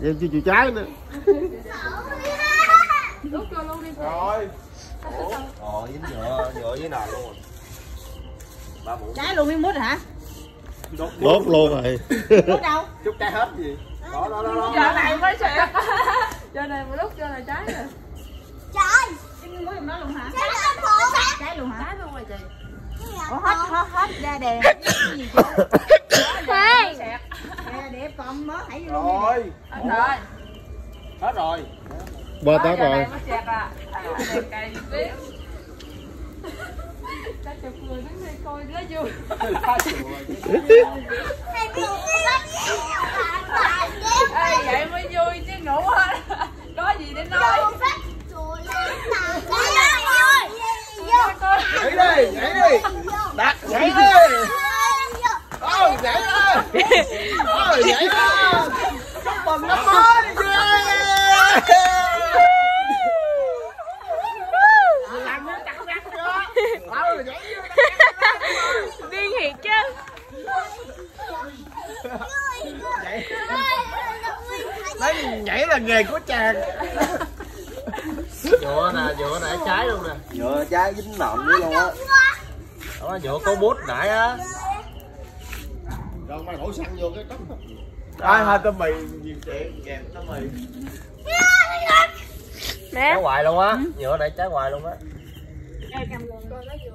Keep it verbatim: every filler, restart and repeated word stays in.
em chưa chịu trái nữa. Đút vô luôn đi. Rồi. Ồ, dính nhựa, nhựa với nền luôn rồi. Ba muỗng. Trái luôn miếng mút hả? Đốt, đốt luôn rồi. Mút đâu? Chút trái hết gì? Đó, đó, đó, đó. Giờ này mới sẹt. Giờ này một lúc cho là trái rồi. Trời. Cái miếng mút đó luôn hả? Trái luôn hả? Trái luôn hả? Trái luôn rồi chị. Ủa hết hết hết ra đè. Cái gì chưa? Khoan. Sẹt. Đè đẹp còn mới hãy luôn. Rồi. Hết rồi. Hết rồi. Ba tát rồi. Mới sẹt à. Đẹp cày biết. Ta chụp người đứng đây coi nó vui. Ê, vậy mới vui chứ ngủ hết. Có gì để nói. Nhảy đi, nhảy đi. Đặt, nhảy đi. Ôi, nhảy đi. Ôi, nhảy đi. Chúc mừng năm mới. Điên thiệt chứ. Đấy, nhảy là nghề của chàng. Nhựa nè, nhựa nè, trái luôn nè. Nhựa trái dính nệm nữa luôn á. Đó, nhựa có bút nãy á. Rồi mày đổ xăng vô cái cốc. Ai hai tôm mì nhiều chuyện kèm tôm mì. Nè. Trái hoài luôn á, nhựa này trái hoài luôn á.